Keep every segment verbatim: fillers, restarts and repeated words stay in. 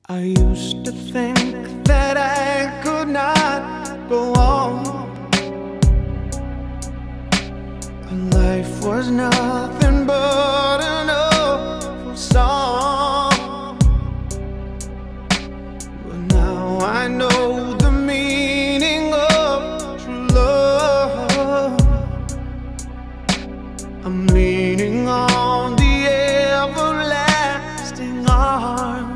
I used to think that I could not go on, and life was nothing but an awful song. But now I know the meaning of true love. I'm leaning on the everlasting arms.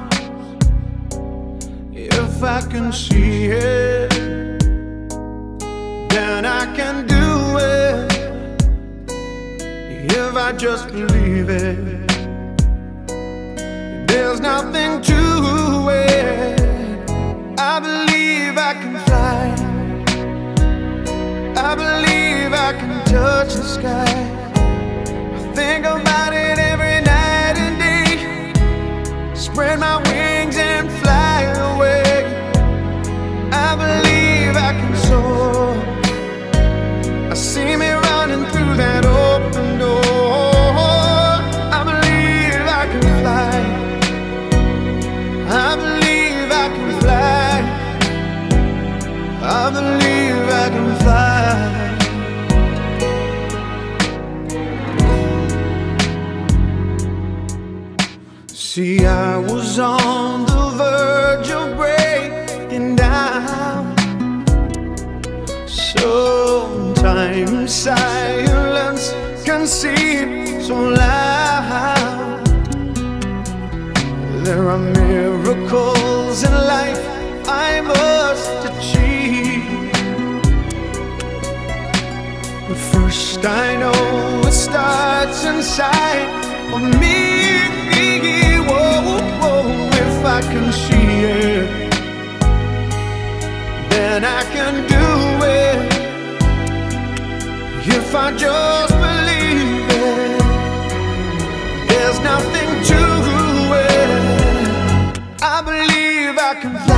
If I can see it, then I can do it. If I just believe it, there's nothing to it. I believe I can fly. I believe I can touch the sky. I think about it every night and day. Spread my wings and fly away. I believe I can soar. I see me running through that open door. I believe I can fly. I believe I can fly. I believe I can fly. See, I was on the verge of breaking down. Sometimes silence can seem so loud. There are miracles in life I must achieve, but first I know it starts inside of me. Whoa, whoa, if I can see it, then I can do it. If I just believe it, there's nothing to it. I believe I can